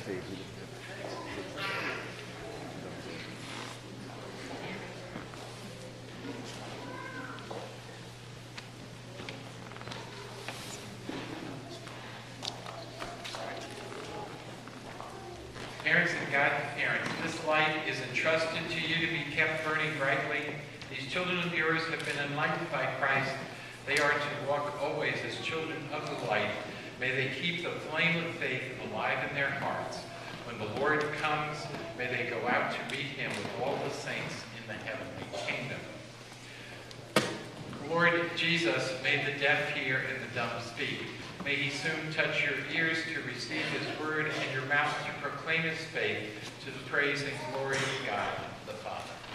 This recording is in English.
Parents and godparents, this light is entrusted to you to be kept burning brightly. These children of yours have been enlightened by Christ. They are to walk always as children of the light. May they keep the flame of faith alive in their hearts. When the Lord comes, may they go out to meet him with all the saints in the heavenly kingdom. Lord Jesus made the deaf hear and the dumb speak. May he soon touch your ears to receive his word and your mouth to proclaim his faith to the praise and glory of God the Father.